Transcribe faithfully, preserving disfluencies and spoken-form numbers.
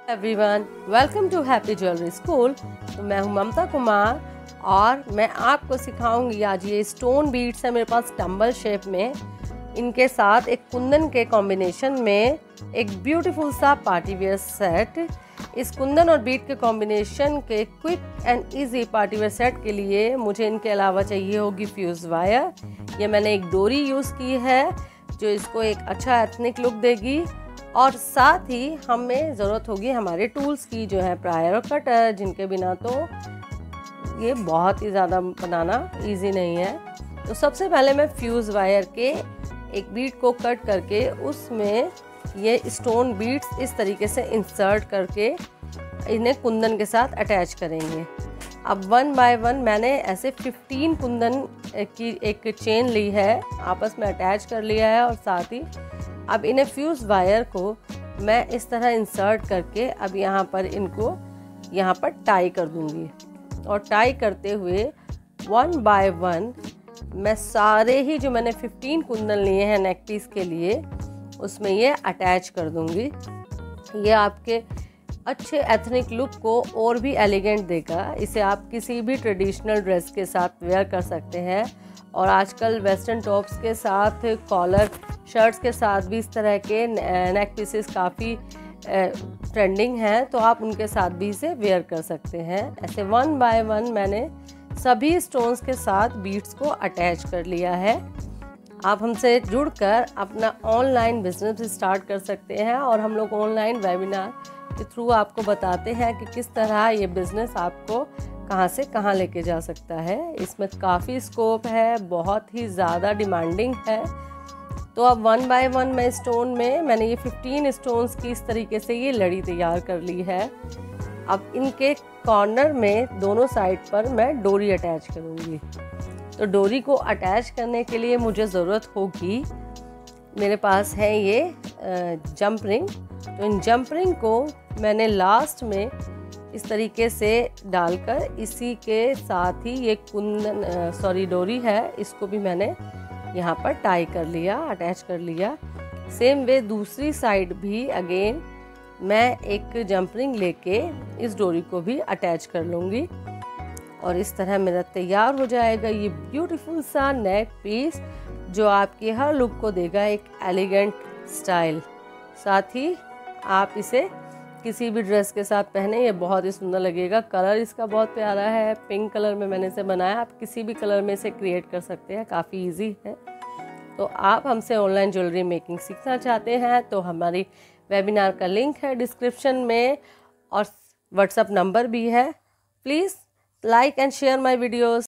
Everyone, welcome to happy jewellery school. तो मैं हूं ममता कुमार और मैं आपको सिखाऊंगी आज ये स्टोन बीड्स है मेरे पास टंबल शेप में। इनके साथ एक कुंदन के कॉम्बिनेशन में एक ब्यूटीफुल सा पार्टी वेयर सेट। इस कुंदन और बीड के कॉम्बिनेशन के quick and easy party wear set के लिए मुझे इनके अलावा चाहिए होगी फ्यूज़ वायर। ये मैंने एक डोरी यूज़ की है जो इसको एक अच्छा एथनिक लुक देगी, और साथ ही हमें ज़रूरत होगी हमारे टूल्स की जो है प्रायर और कटर, जिनके बिना तो ये बहुत ही ज़्यादा बनाना इजी नहीं है। तो सबसे पहले मैं फ्यूज़ वायर के एक बीड को कट करके उसमें ये स्टोन बीड्स इस तरीके से इंसर्ट करके इन्हें कुंदन के साथ अटैच करेंगे। अब वन बाय वन मैंने ऐसे फिफ्टीन कुंदन की एक चेन ली है, आपस में अटैच कर लिया है, और साथ ही अब इन्हें फ्यूज़ वायर को मैं इस तरह इंसर्ट करके अब यहाँ पर इनको यहाँ पर टाई कर दूँगी। और टाई करते हुए वन बाय वन मैं सारे ही जो मैंने फिफ्टीन कुंदन लिए हैं नेक पीस के लिए उसमें ये अटैच कर दूँगी। ये आपके अच्छे एथनिक लुक को और भी एलिगेंट देगा। इसे आप किसी भी ट्रेडिशनल ड्रेस के साथ वेयर कर सकते हैं, और आजकल वेस्टर्न टॉप्स के साथ, कॉलर शर्ट्स के साथ भी इस तरह के नेक पीसेस काफ़ी ट्रेंडिंग हैं, तो आप उनके साथ भी इसे वेयर कर सकते हैं। ऐसे वन बाय वन मैंने सभी स्टोन्स के साथ बीड्स को अटैच कर लिया है। आप हमसे जुड़कर अपना ऑनलाइन बिजनेस स्टार्ट कर सकते हैं, और हम लोग ऑनलाइन वेबिनार के थ्रू आपको बताते हैं कि किस तरह ये बिज़नेस आपको कहाँ से कहाँ लेके जा सकता है। इसमें काफ़ी स्कोप है, बहुत ही ज़्यादा डिमांडिंग है। तो अब वन बाय वन मैं स्टोन में मैंने ये फिफ्टीन स्टोन्स की इस तरीके से ये लड़ी तैयार कर ली है। अब इनके कॉर्नर में दोनों साइड पर मैं डोरी अटैच करूँगी। तो डोरी को अटैच करने के लिए मुझे ज़रूरत होगी, मेरे पास है ये जंप रिंग। तो इन जंप रिंग को मैंने लास्ट में इस तरीके से डालकर इसी के साथ ही ये कुंदन सॉरी डोरी है, इसको भी मैंने यहाँ पर टाई कर लिया, अटैच कर लिया। सेम वे दूसरी साइड भी अगेन मैं एक जंप रिंग लेके इस डोरी को भी अटैच कर लूँगी, और इस तरह मेरा तैयार हो जाएगा ये ब्यूटीफुल सा नेक पीस जो आपकी हर लुक को देगा एक एलिगेंट स्टाइल। साथ ही आप इसे किसी भी ड्रेस के साथ पहने, ये बहुत ही सुंदर लगेगा। कलर इसका बहुत प्यारा है, पिंक कलर में मैंने इसे बनाया। आप किसी भी कलर में इसे क्रिएट कर सकते हैं, काफ़ी इजी है। तो आप हमसे ऑनलाइन ज्वेलरी मेकिंग सीखना चाहते हैं तो हमारी वेबिनार का लिंक है डिस्क्रिप्शन में, और व्हाट्सएप नंबर भी है। Please like and share my videos.